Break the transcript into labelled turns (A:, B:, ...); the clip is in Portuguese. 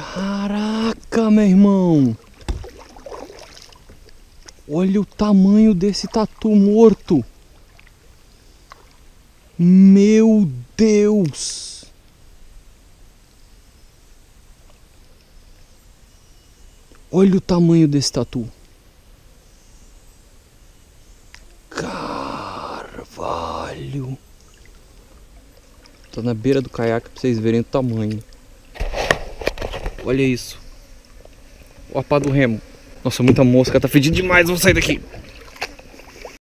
A: Caraca, meu irmão. Olha o tamanho desse tatu morto. Meu Deus. Olha o tamanho desse tatu. Carvalho. Tô na beira do caiaque pra vocês verem o tamanho. Olha isso. Ó a pá do remo. Nossa, muita mosca, tá fedido demais, vamos sair daqui.